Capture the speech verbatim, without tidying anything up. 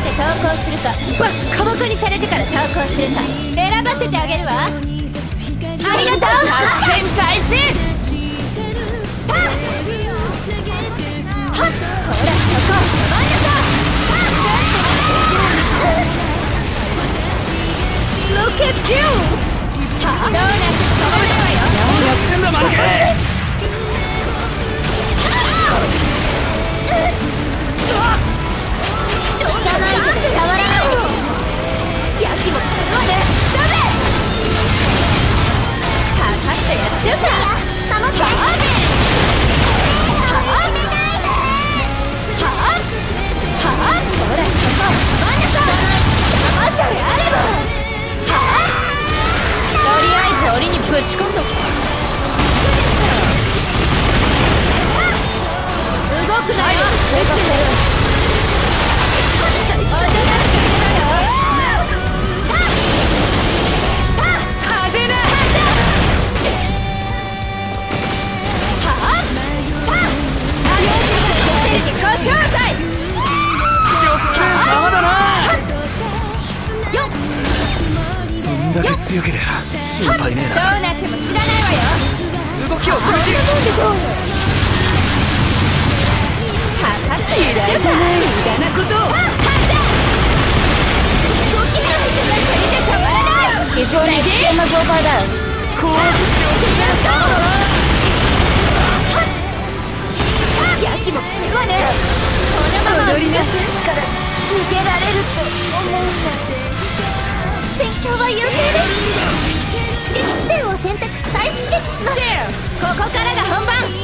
て投降するか、小箱にされてから投降するか選ばせてあげるわ。ありがとう。作戦開始。はっ、ほらそこ、止まんなさい。Look at you。 はあ、どうなって止まらないわよ。 何やってんだマヌケ。 汚い手で触らないで。やきもきするわね。ダメ。パパッとやっちゃうか。保って。はあはあはあ、ほらそこ、止まんなさい。黙ってやれば。はあ、とりあえず檻にぶち込んどく。動くなよ。動かせる。 そんだけ強けりゃ心配ねえな。 どうなっても知らないわよ。 動きを開始。 嫌いじゃない無駄なことを。動きの一緒が足りてたまらない。非常に危険な状態だよ。 こうしておくんだ。 やきもきするわね。このまま踊りな選手から逃げられると思うんだ。戦況は優勢です。出撃地点を選択し再出撃します。ここからが本番。